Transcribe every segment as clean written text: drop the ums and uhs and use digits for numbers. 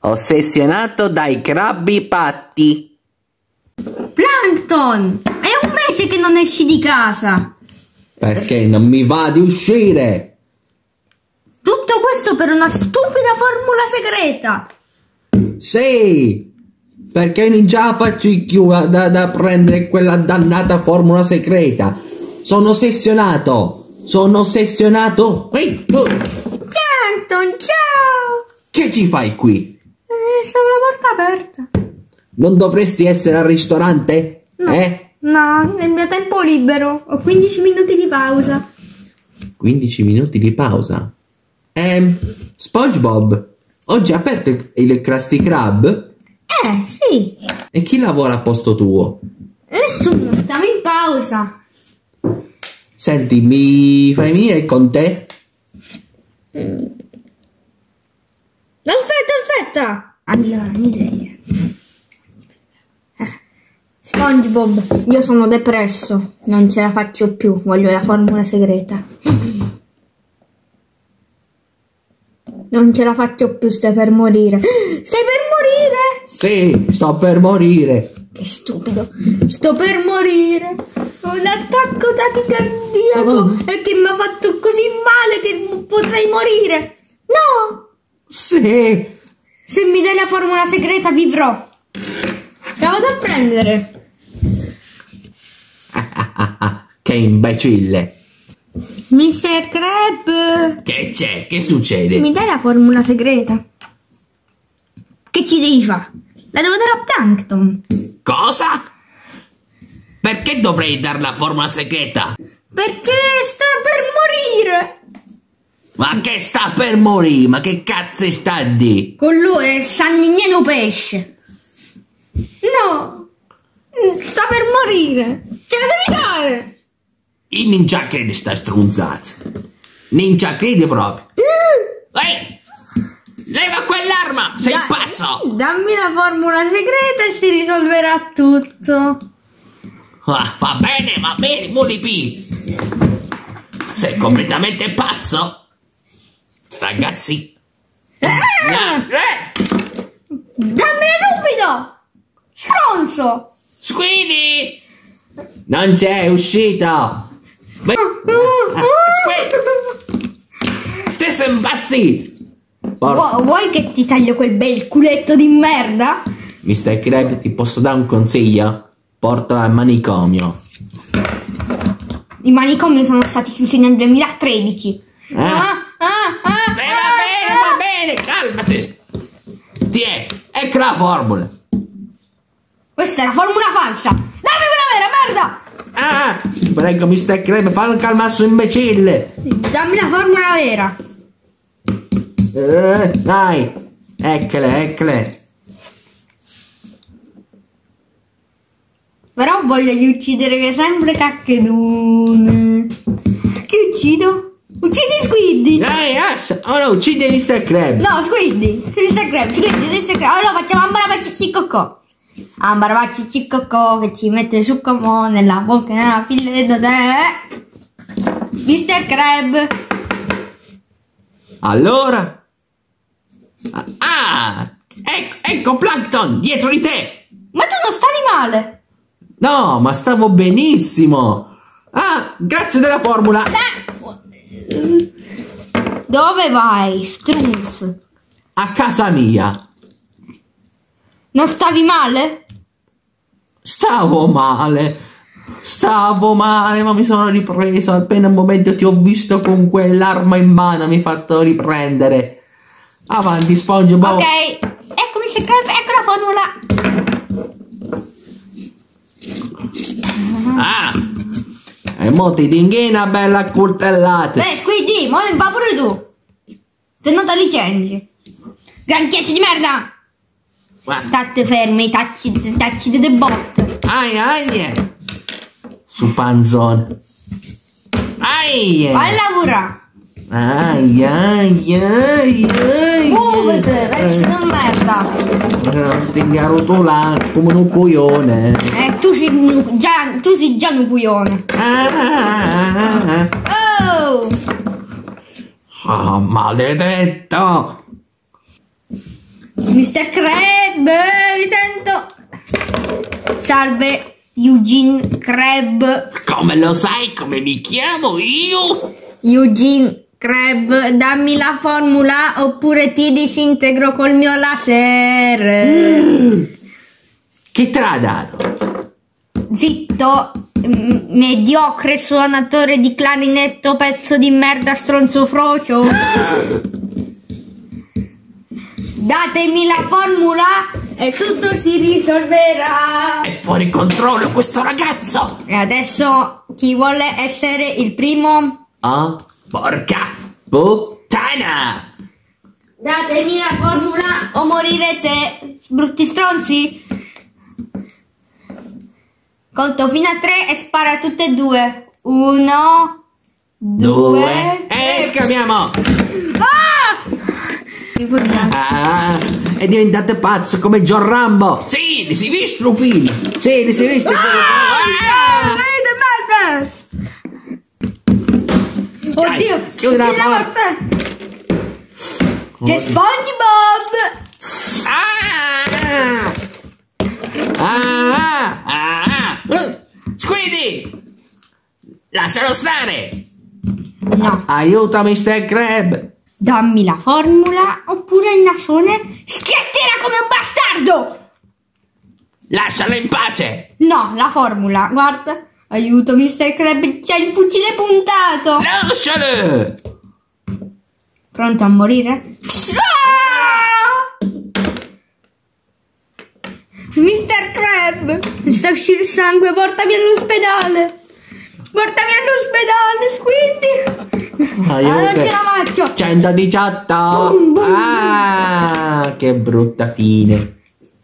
Ossessionato dai crabbi patti. Plankton, è un mese che non esci di casa. Perché non mi va di uscire? Tutto questo per una stupida formula segreta. Sì, perché non ce la faccio più da prendere quella dannata formula segreta. Sono ossessionato. Ehi, tu. Plankton, ciao. Che ci fai qui? Stavo la porta aperta. Non dovresti essere al ristorante? No. No, nel mio tempo libero. Ho 15 minuti di pausa. 15 minuti di pausa? SpongeBob, oggi è aperto il Krusty Krab? Sì. E chi lavora a posto tuo? Nessuno, stiamo in pausa. Senti, mi fai venire con te? Aspetta. Allora, un'idea. SpongeBob, io sono depresso. Non ce la faccio più. Voglio la formula segreta. Non ce la faccio più, stai per morire. Stai per morire? Sì, sto per morire. Che stupido. Sto per morire. Ho un attacco tachicardiaco e che mi ha fatto così male che potrei morire. No! Sì. Se mi dai la formula segreta vivrò. La vado a prendere. Che imbecille. Mr. Crab. Che c'è? Che succede? Mi dai la formula segreta? Che ci devi fare? La devo dare a Plankton. Cosa? Perché dovrei dar la formula segreta? Perché sta per morire. Ma che sta per morire? Ma che cazzo sta a dire? Con lui è San Nigneno pesce. No. Sta per morire. Ce la devi dare. Il ninja crede sta strunzata. Ninja crede proprio. Ehi! Leva quell'arma! Sei pazzo! Dammi la formula segreta e si risolverà tutto. Ah, va bene, Molipi! Sei completamente pazzo? Ragazzi! Dammela subito! Stronzo! Squidi! Non c'è uscito! Te sei impazzito! Vuoi che ti taglio quel bel culetto di merda? Mr. Krab, ti posso dare un consiglio? Portalo al manicomio. I manicomi sono stati chiusi nel 2013. Va bene, calmati! Tiè, ecco la formula! Questa è la formula falsa! Dammi quella vera, merda! Prego, Mr. Krab, fallo calmare su imbecille! Dammi la formula vera! Dai, eccole! Però ho voglia di uccidere sempre cacchedone. Chi uccido? Uccidi Squiddy! Dai, ora uccidi Mr. Krab! No, Squiddy! Mr. Krab! Allora facciamo ambarabacicicocco! Ambarabacicicocco che ci mette su come nella bocca nella pilletta Mr. Krab! Allora? Ecco Plankton, dietro di te! Ma tu non stavi male! No, ma stavo benissimo! Grazie della formula! Dove vai, Strunz? A casa mia! Non stavi male? Stavo male, ma mi sono ripreso. Appena un momento ti ho visto con quell'arma in mano, mi hai fatto riprendere. Avanti, SpongeBob. Ok, eccomi se ecco la formula. E mo ti tinghi una bella accoltellata. Squiddy, mo ne va pure tu. Se non ti licenzi. Granchiaccio di merda. State fermi, tacci delle botte. Ai. Su panzone. Ai. Vai a lavorare. Ai. Muovete, pezzo di merda. Stingi a rotolare come un coglione. Tu sei già un coglione. Oh, maledetto. Mr. Crab, vi sento. Salve, Eugene Crab. Come lo sai come mi chiamo io? Eugene Crab, dammi la formula oppure ti disintegro col mio laser. Chi te l'ha dato? Zitto, mediocre suonatore di clarinetto, pezzo di merda, stronzo frocio. Datemi la formula e tutto si risolverà. È fuori controllo questo ragazzo. E adesso chi vuole essere il primo? Ah, porca puttana. Datemi la formula o morirete, brutti stronzi. Conto fino a 3 e spara tutte e due. 1, 2 e scambiamo. Ah! È diventato pazzo come John Rambo. Sì, li si visto un film. Sì, li si visto un film. Oddio, chiudi la porta. C'è SpongeBob. Squidi, lascialo stare. No. Aiuta Mr. Crab. Dammi la formula oppure il nasone schiatterà come un bastardo. Lascialo in pace. No, la formula, guarda. Aiuto Mr. Crab, c'è il fucile puntato. Lascialo. Pronto a morire? Mr. Crab, mi sta uscendo il sangue, portami all'ospedale. Portami all'ospedale, Squiddy. Allora ce la faccio. 118. Ah, che brutta fine.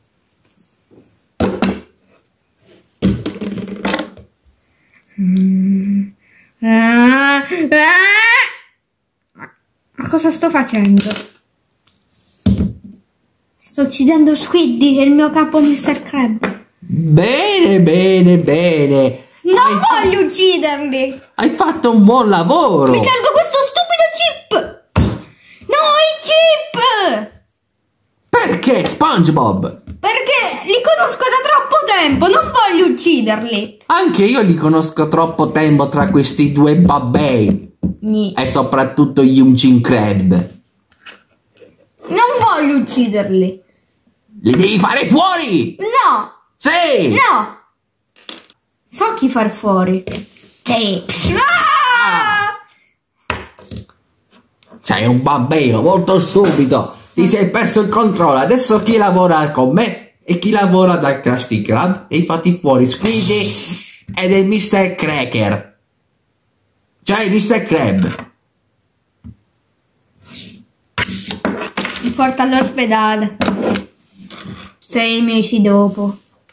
Ma cosa sto facendo? Sto uccidendo Squiddy e il mio capo Mr. Crab. Bene, bene, bene. Non voglio uccidermi. Hai fatto un buon lavoro. Mi tolgo questo stupido chip. No, i chip. Perché, SpongeBob? Perché li conosco da troppo tempo. Non voglio ucciderli. Anche io li conosco troppo tempo tra questi due babbei. E soprattutto Eugene Crab. Non voglio ucciderli. Li devi fare fuori. No. Sì. No. So chi far fuori. Sì. Sei un bambino molto stupido. Ti sei perso il controllo. Adesso chi lavora con me e chi lavora da Krusty Krab. E infatti fuori Squiddy ed il Mr. Cracker. Cioè il Mr. Crab. Mi porta all'ospedale. 6 mesi dopo.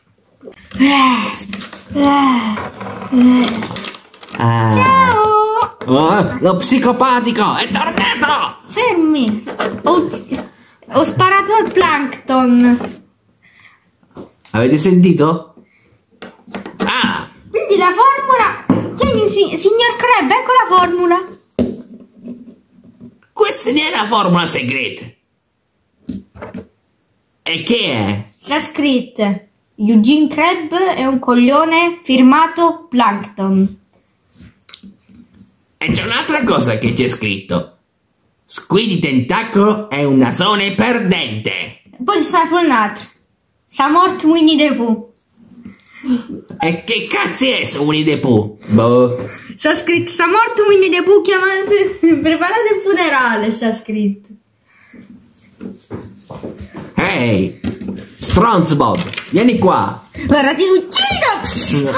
Ciao! Oh, lo psicopatico è tornato! Fermi! Ho sparato al plankton. Avete sentito? Ah! Quindi la formula. Tieni, signor Crab, ecco la formula. Questa non è la formula segreta. E che è? Sta scritto: Eugene Crab è un coglione, firmato Plankton. E c'è un'altra cosa che c'è scritto. Squiddy Tentacolo è un nasone perdente. Poi c'è pure un altro. S'ha morto Winnie the Pooh. E che cazzo è su Winnie the Pooh? Boh. Sta scritto: s'ha morto Winnie the Pooh, chiamate, preparate il funerale, sta scritto. Ehi, SpongeBob, vieni qua. Ora ti uccido!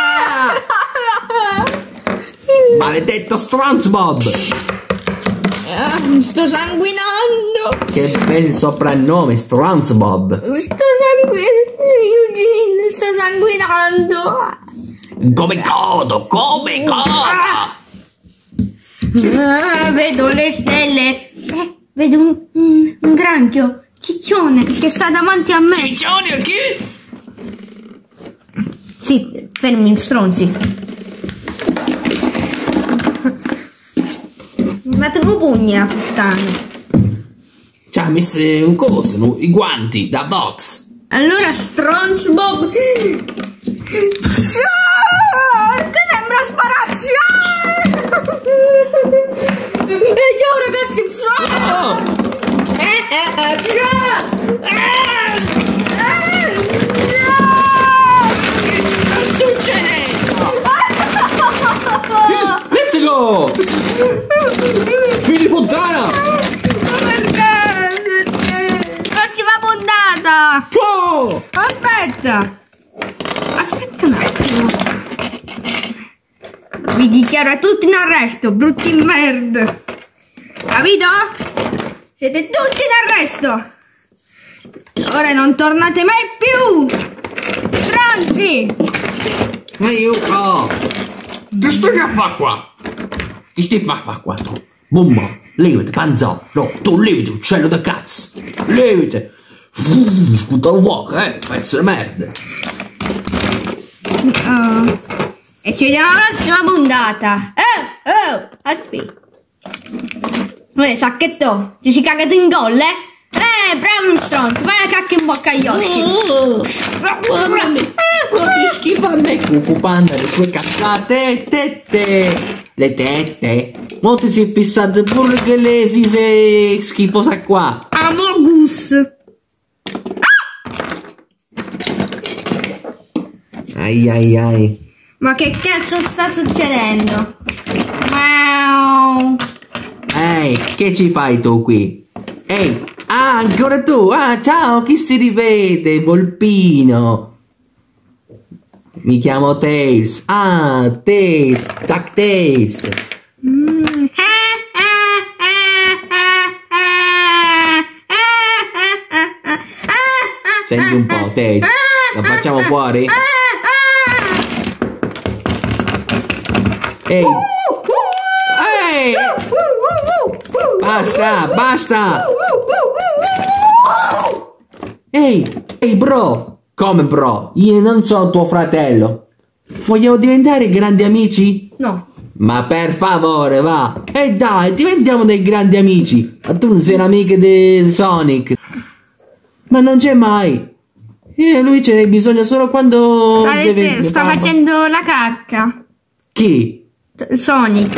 Maledetto SpongeBob. Sto sanguinando. Che bel soprannome, SpongeBob. Eugene, sto sanguinando. Come codo, come codo. Vedo le stelle. Vedo un granchio, ciccione, che sta davanti a me. Ciccione o chi? Sì, fermi, stronzi. Ma te lo pugna, puttana. Ciao ha messo un coso, i guanti da box. Allora stronzo. Che sembra spararci. Ciao ragazzi. Che sta succedendo? Let's go! Figli puttana! Perché? Prossima puntata! Ciao! Aspetta un attimo. Vi dichiaro tutti in arresto, brutti merda. Capito? Siete tutti in arresto. Ora non tornate mai più. Stronzi! Aiuto! Che stai a fare qua? Che stai a fare qua tu? Bomba, levati, panzo! No, tu levati, uccello da cazzo! Levati! Sputa il fuoco, pezzo di merda! E ci vediamo alla prossima puntata! Aspetta! Sacchetto, ti si cagato in gol, bravo stronzo, fai la cacca in bocca agli occhi! Proprio schifo a me! Cucu Panda, le sue cazzate, le tette! Mo ti si è fissato pure che le si sei schifosa qua! Amogus! Ai. Ma che cazzo sta succedendo? Wow. Ehi, che ci fai tu qui? Ehi, ancora tu? Ciao, chi si rivede? Volpino. Mi chiamo Tails. Tails, DuckTales. Senti un po', Tails. La facciamo fuori? Ehi! Ehi! Basta! Ehi, bro! Come bro? Io non sono tuo fratello. Vogliamo diventare grandi amici? No. Ma per favore, va! E dai, diventiamo dei grandi amici! Ma tu non sei un'amica di Sonic! Ma non c'è mai! Lui ce n'è bisogno solo quando sta facendo la cacca. Chi? Sonic.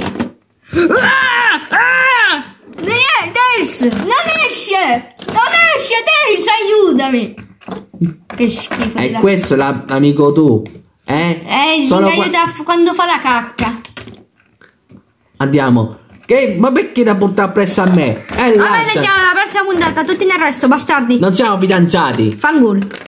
Tails! Non esce! Tails, aiutami! Che schifo. E questo è l'amico tu? Solo aiuta quando fa la cacca. Andiamo. Ma perché da portare presso a me? Vabbè, siamo alla prossima puntata, tutti in arresto, bastardi. Non siamo fidanzati. Fangul.